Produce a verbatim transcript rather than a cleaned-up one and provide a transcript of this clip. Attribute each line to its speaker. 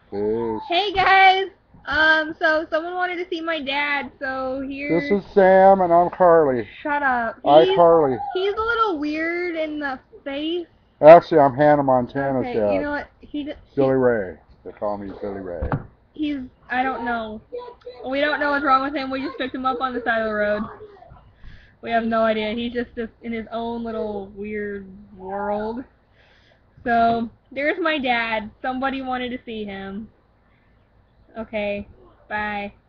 Speaker 1: Peace.
Speaker 2: Hey guys! Um, so someone wanted to see my dad, so here.
Speaker 1: This is Sam, and I'm Carly.
Speaker 2: Shut up.
Speaker 1: Hi,
Speaker 2: He's
Speaker 1: Carly.
Speaker 2: he's a little weird in the face.
Speaker 1: Actually, I'm Hannah Montana's
Speaker 2: Okay, you
Speaker 1: dad.
Speaker 2: know what? He d- he
Speaker 1: Billy Ray. They call me Billy Ray.
Speaker 2: he's I don't know. We don't know what's wrong with him. We just picked him up on the side of the road. We have no idea. He's just, just in his own little weird world. So there's my dad. Somebody wanted to see him. Okay, bye.